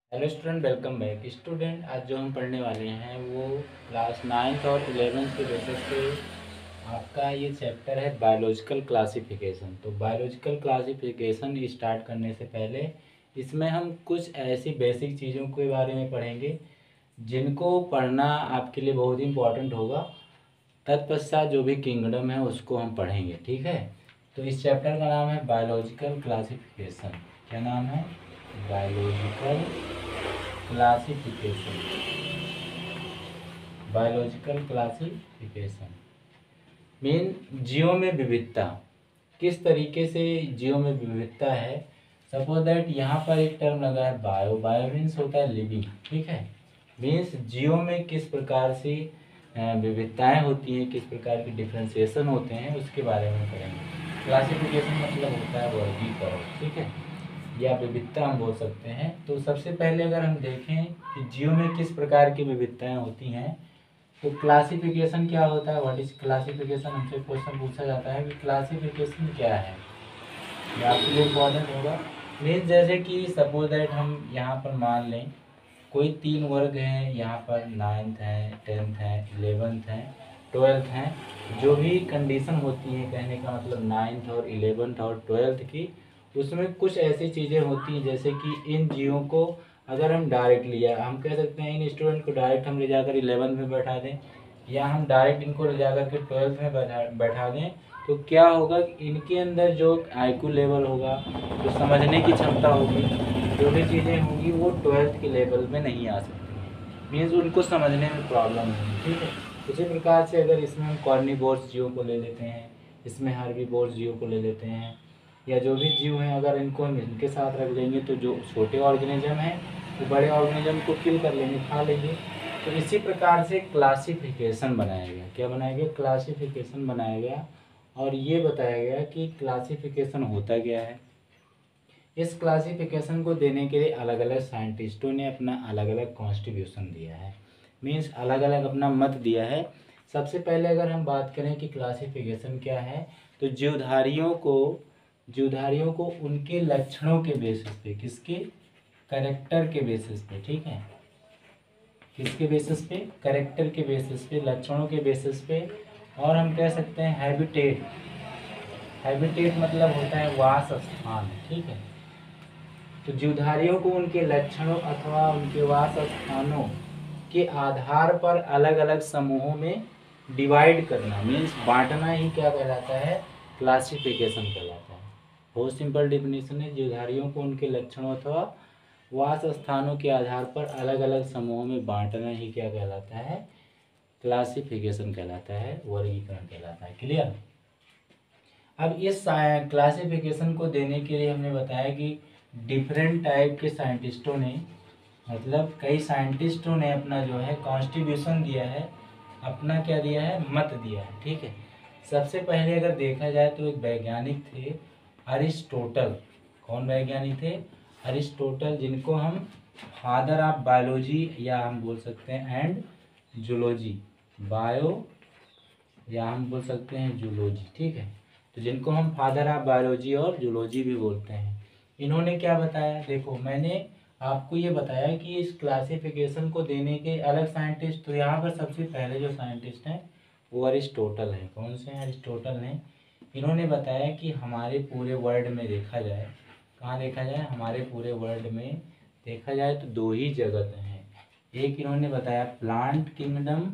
Hello student, welcome back. Student, आज जो हम पढ़ने वाले हैं वो क्लास 9th और 11th के बेसिस पे आपका ये चैप्टर है बायोलॉजिकल क्लासिफिकेशन। तो बायोलॉजिकल क्लासिफिकेशन स्टार्ट करने से पहले इसमें हम कुछ ऐसी बेसिक चीज़ों के बारे में पढ़ेंगे जिनको पढ़ना आपके लिए बहुत इम्पॉर्टेंट होगा। तत्पश्चात जो भी किंगडम है उसको हम पढ़ेंगे, ठीक है। तो इस चैप्टर का नाम है बायोलॉजिकल क्लासिफिकेशन। क्या नाम है? Biological classification. Biological classification mean जीवों में विविधता। किस तरीके से जीवों में विविधता है। सपोज दैट यहाँ पर एक टर्म लगा है बायो। बायो मीन्स होता है लिविंग, ठीक है। मीन्स जीवों में किस प्रकार से विविधताएं होती हैं, किस प्रकार की डिफ्रेंसिएशन होते हैं, उसके बारे में पढ़ेंगे। क्लासिफिकेशन मतलब होता है वर्गीकरण, ठीक है, या विविधता हम बोल सकते हैं। तो सबसे पहले अगर हम देखें कि जीव में किस प्रकार की विविधताएं होती हैं तो क्लासिफिकेशन क्या होता है, व्हाट इज क्लासिफिकेशन, हमसे क्वेश्चन पूछा जाता है कि क्लासिफिकेशन क्या है। ये आपके लिए इम्पोर्टेंट होगा। मीन्स जैसे कि सपोज दैट हम यहाँ पर मान लें कोई 3 वर्ग हैं, यहाँ पर 9th है, 10th है, 11th है, 12th है। जो भी कंडीशन होती है, कहने का मतलब 9th और 11th और 12th की, उसमें कुछ ऐसी चीज़ें होती हैं जैसे कि इन जीवों को अगर हम डायरेक्ट लिया, हम कह सकते हैं इन स्टूडेंट को डायरेक्ट हम ले जाकर 11th में बैठा दें, या हम डायरेक्ट इनको ले जाकर के 12th में बैठा दें, तो क्या होगा कि इनके अंदर जो आईक्यू लेवल होगा, जो समझने की क्षमता होगी, जो भी चीज़ें होंगी वो 12th के लेवल में नहीं आ सकती। मीन्स उनको समझने में प्रॉब्लम होगी, ठीक है। उसी प्रकार से अगर इसमें हम कॉर्निवोरस जीवों को ले लेते हैं, इसमें हार्बीवोरस जीवों को ले लेते हैं, या जो भी जीव हैं अगर इनको हम इनके साथ रख देंगे तो जो छोटे ऑर्गेनिज्म हैं वो बड़े ऑर्गेनिज्म को किल कर लेंगे, खा लेंगे। तो इसी प्रकार से क्लासिफिकेशन बनाया गया। क्या बनाया गया? क्लासिफिकेशन बनाया गया। और ये बताया गया कि क्लासिफिकेशन होता क्या है। इस क्लासिफिकेशन को देने के लिए अलग अलग साइंटिस्टों ने अपना अलग अलग कॉन्ट्रीब्यूशन दिया है, मीन्स अलग अलग अपना मत दिया है। सबसे पहले अगर हम बात करें कि क्लासिफिकेशन क्या है, तो जीवधारियों को उनके लक्षणों के बेसिस पे, किसके? करेक्टर के बेसिस पे, ठीक है। किसके बेसिस पे? करेक्टर के बेसिस पे, लक्षणों के बेसिस पे। और हम कह सकते हैं हैबिटेट। हैबिटेट मतलब होता है वास स्थान, ठीक है। तो जीवधारियों को उनके लक्षणों अथवा उनके वास स्थानों के आधार पर अलग अलग समूहों में डिवाइड करना, मीन्स बांटना ही क्या कहलाता है? क्लासिफिकेशन कहलाता है। बहुत सिंपल डेफिनेशन है, जीवधारियों को उनके लक्षणों अथवा वास स्थानों के आधार पर अलग अलग समूहों में बांटना ही क्या कहलाता है? क्लासिफिकेशन कहलाता है, वर्गीकरण कहलाता है। क्लियर? अब इस क्लासिफिकेशन को देने के लिए हमने बताया कि डिफरेंट टाइप के साइंटिस्टों ने, मतलब कई साइंटिस्टों ने अपना जो है कॉन्ट्रीब्यूशन दिया है, अपना क्या दिया है? मत दिया है, ठीक है। सबसे पहले अगर देखा जाए तो एक वैज्ञानिक थे अरिस्टोटल। कौन वैज्ञानिक थे? अरिस्टोटल, जिनको हम फादर ऑफ बायोलॉजी या हम बोल सकते हैं एंड जूलॉजी, बायो या हम बोल सकते हैं जूलॉजी, ठीक है। तो जिनको हम फादर ऑफ बायोलॉजी और जूलॉजी भी बोलते हैं। इन्होंने क्या बताया? देखो, मैंने आपको ये बताया कि इस क्लासिफिकेशन को देने के अलग साइंटिस्ट, तो यहाँ पर सबसे पहले जो साइंटिस्ट हैं वो अरिस्टोटल हैं। कौन से हैं? अरिस्टोटल ने। इन्होंने बताया कि हमारे पूरे वर्ल्ड में देखा जाए, कहाँ देखा जाए? हमारे पूरे वर्ल्ड में देखा जाए तो 2 ही जगत हैं। एक इन्होंने बताया प्लांट किंगडम,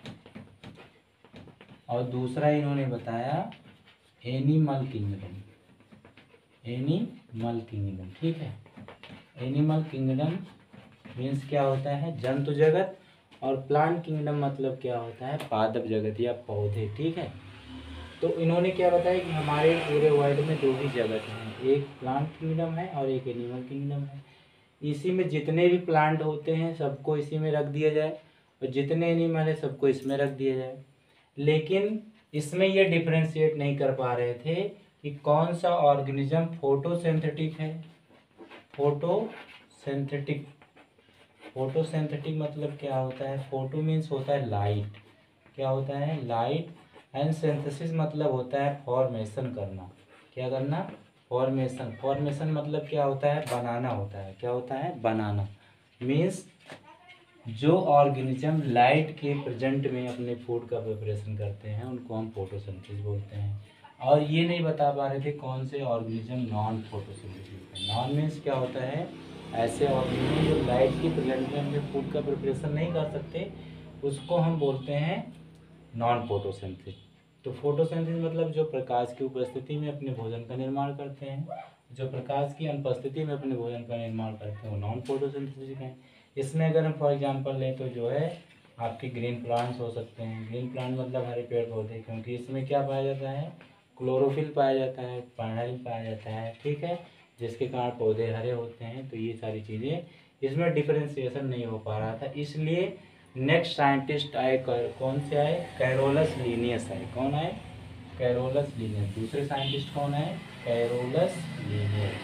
और दूसरा इन्होंने बताया एनिमल किंगडम। एनिमल किंगडम, ठीक है। एनिमल किंगडम मीन्स क्या होता है? जंतु जगत। और प्लांट किंगडम मतलब क्या होता है? पादप जगत या पौधे, ठीक है। तो इन्होंने क्या बताया कि हमारे पूरे वर्ल्ड में 2 ही जगत हैं, एक प्लांट किंगडम है और एक एनिमल किंगडम है। इसी में जितने भी प्लांट होते हैं सबको इसी में रख दिया जाए, और जितने एनिमल है सबको इसमें रख दिया जाए। लेकिन इसमें ये डिफ्रेंशिएट नहीं कर पा रहे थे कि कौन सा ऑर्गेनिज्म फोटोसिंथेटिक है। फोटोसिंथेटिक, फोटोसिंथेटिक मतलब क्या होता है? फोटो मीन्स होता है लाइट। क्या होता है? लाइट। एंड सिंथेसिस मतलब होता है फॉर्मेशन करना। क्या करना? फॉर्मेशन। फॉर्मेशन मतलब क्या होता है? बनाना होता है। क्या होता है? बनाना। मीन्स जो ऑर्गेनिज्म लाइट के प्रेजेंट में अपने फूड का प्रिपरेशन करते हैं उनको हम फोटोसिंथेसिस बोलते हैं। और ये नहीं बता पा रहे थे कौन से ऑर्गेनिज्म नॉन फोटोसिंथेसिस होते हैं। नॉन मीन्स क्या होता है, ऐसे ऑर्गेनिज्म जो लाइट के प्रेजेंट में अपने फूड का प्रिपरेशन नहीं कर सकते, उसको हम बोलते हैं नॉन फोटोसिंथेसिस। तो फोटोसिंथेसिस मतलब जो प्रकाश की उपस्थिति में अपने भोजन का निर्माण करते हैं, जो प्रकाश की अनुपस्थिति में अपने भोजन का निर्माण करते हैं वो नॉन फोटोसिंथेसिस हैं। इसमें अगर हम फॉर एग्जांपल लें तो जो है आपके ग्रीन प्लांट्स हो सकते हैं। ग्रीन प्लांट मतलब हरे पेड़ पौधे, क्योंकि इसमें क्या पाया जाता है, क्लोरोफिल पाया जाता है, पानी पाया जाता है, ठीक है, जिसके कारण पौधे हरे होते हैं। तो ये सारी चीज़ें, इसमें डिफरेंशिएशन नहीं हो पा रहा था, इसलिए नेक्स्ट साइंटिस्ट आए, कौन से आए, कैरोलस लीनियस आए। कौन आए, कैरोलस लीनियस। दूसरे साइंटिस्ट कौन आए, कैरोलस लीनियस।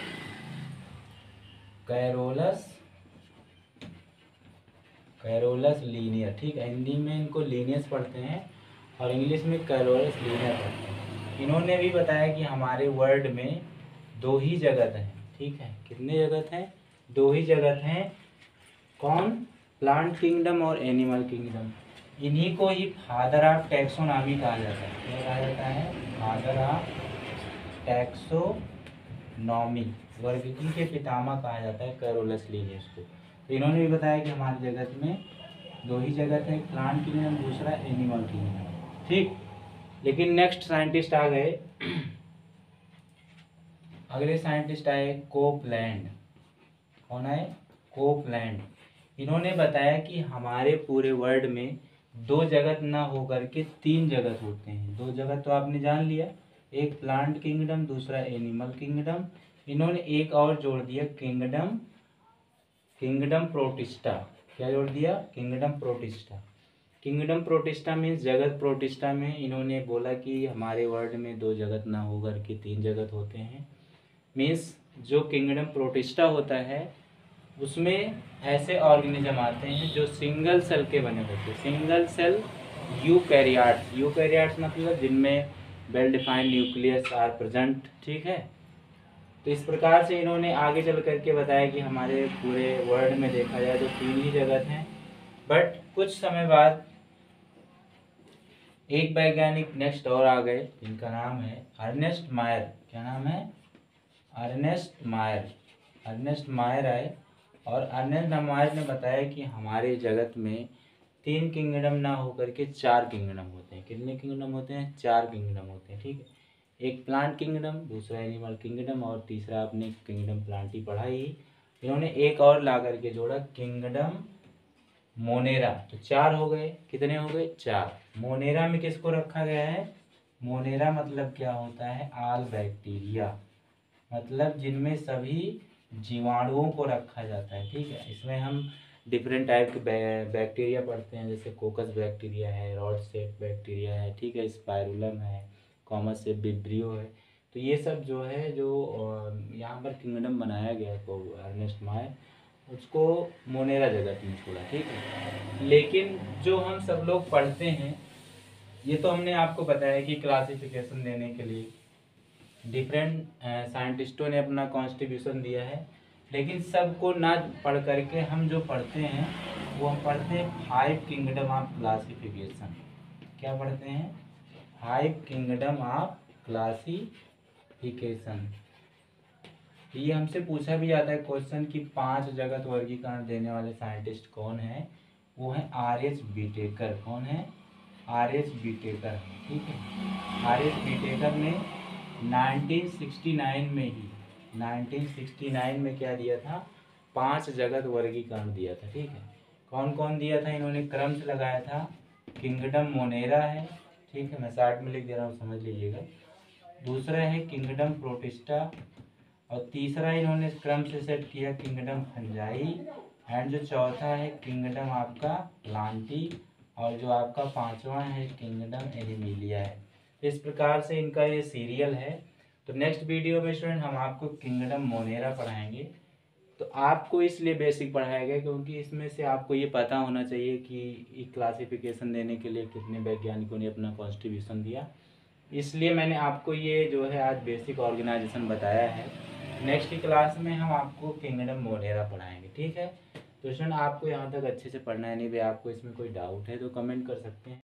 कैरोलस लीनियर, ठीक है, हिंदी में इनको लीनियस पढ़ते हैं और इंग्लिश में कैरोलस लीनियर पढ़ते हैं। इन्होंने भी बताया कि हमारे वर्ल्ड में 2 ही जगत हैं, ठीक है, कितने जगत हैं, 2 ही जगत हैं। कौन, प्लांट किंगडम और एनिमल किंगडम। इन्हीं को ही फादर ऑफ टैक्सोनॉमी कहा जाता है। क्या कहा जाता है, फादर ऑफ टैक्सोनॉमी, वर्गीकरण के पितामह कहा जाता है कैरोलस लीनियस को। तो इन्होंने भी बताया कि हमारे जगत में 2 ही जगत है, प्लांट किंगडम, दूसरा एनिमल किंगडम, ठीक। लेकिन नेक्स्ट साइंटिस्ट आ गए, अगले साइंटिस्ट आए कोपलैंड। कौन आए, कोपलैंड। इन्होंने बताया कि हमारे पूरे वर्ल्ड में 2 जगत ना होकर के 3 जगत होते हैं। 2 जगत तो आपने जान लिया, एक प्लांट किंगडम, दूसरा एनिमल किंगडम। इन्होंने एक और जोड़ दिया, किंगडम प्रोटिस्टा। क्या जोड़ दिया, kingdom protista. Kingdom protista means जगत प्रोटिस्टा में इन्होंने बोला कि हमारे वर्ल्ड में 2 जगत ना होकर के 3 जगत होते हैं। मीन्स जो किंगडम प्रोटिस्टा होता है उसमें ऐसे ऑर्गेनिज्म आते हैं जो सिंगल सेल के बने होते हैं। सिंगल सेल यूकैरियोट्स, यूकैरियोट्स मतलब जिनमें well defined nucleus are present, ठीक है। तो इस प्रकार से इन्होंने आगे चल करके बताया कि हमारे पूरे वर्ल्ड में देखा जाए तो 3 ही जगत हैं। बट कुछ समय बाद एक वैज्ञानिक नेक्स्ट और आ गए, जिनका नाम है अर्नेस्ट मायर। क्या नाम है, अर्नेस्ट मायर। अर्नेस्ट मायर आए और अर्नेस्ट मायर ने बताया कि हमारे जगत में 3 किंगडम ना होकर के 4 किंगडम होते हैं। कितने किंगडम होते हैं, 4 किंगडम होते हैं, ठीक है। एक प्लांट किंगडम, दूसरा एनिमल किंगडम और तीसरा आपने किंगडम प्लांट ही पढ़ा ही। इन्होंने एक और ला करके जोड़ा, किंगडम मोनेरा। तो 4 हो गए, कितने हो गए, 4। मोनेरा में किसको रखा गया है, मोनेरा मतलब क्या होता है, आल बैक्टीरिया, मतलब जिनमें सभी जीवाणुओं को रखा जाता है, ठीक है। इसमें हम डिफरेंट टाइप के बैक्टीरिया पढ़ते हैं, जैसे कोकस बैक्टीरिया है, रॉड सेप बैक्टीरिया है, ठीक है, स्पाइरुलम है, कॉमस सेप विब्रियो है। तो ये सब जो है, जो यहाँ पर किंगडम बनाया गया है को अर्नेस्ट मायर, उसको मोनेरा जगत में छोड़ा, ठीक है। लेकिन जो हम सब लोग पढ़ते हैं, ये तो हमने आपको बताया कि क्लासिफिकेशन देने के लिए डिफरेंट साइंटिस्टों ने अपना कॉन्स्टिट्यूशन दिया है। लेकिन सबको ना पढ़ करके हम जो पढ़ते हैं वो हम पढ़ते हैं 5 किंगडम ऑफ क्लासिफिकेशन। क्या पढ़ते हैं, 5 किंगडम ऑफ क्लासिफिकेशन। ये हमसे पूछा भी जाता है क्वेश्चन कि 5 जगत वर्गीकरण देने वाले साइंटिस्ट कौन है, वो है आर.एच. बीटेकर। कौन है, आर.एच. बीटेकर, ठीक है। आर.एच. बीटेकर ने 1969 में क्या दिया था, 5 जगत वर्गीकरण दिया था, ठीक है। कौन कौन दिया था, इन्होंने क्रम से लगाया था। किंगडम मोनेरा है, ठीक है, मैं साइड में लिख दे रहा हूँ, समझ लीजिएगा। दूसरा है किंगडम प्रोटिस्टा और तीसरा इन्होंने क्रम से सेट किया किंगडम फंजाई, एंड जो चौथा है किंगडम आपका प्लांटी, और जो आपका 5वां है किंगडम एनिमिलिया है। तो इस प्रकार से इनका ये सीरियल है। तो नेक्स्ट वीडियो में स्टूडेंट हम आपको किंगडम मोनेरा पढ़ाएंगे। तो आपको इसलिए बेसिक पढ़ाया गया क्योंकि इसमें से आपको ये पता होना चाहिए कि क्लासिफिकेशन देने के लिए कितने वैज्ञानिकों ने अपना कॉन्ट्रीब्यूशन दिया। इसलिए मैंने आपको ये जो है आज बेसिक ऑर्गेनाइजेशन बताया है। नेक्स्ट क्लास में हम आपको किंगडम मोनेरा पढ़ाएंगे, ठीक है। तो स्टूडेंट आपको यहाँ तक अच्छे से पढ़ना है, नहीं भाई आपको इसमें कोई डाउट है तो कमेंट कर सकते हैं।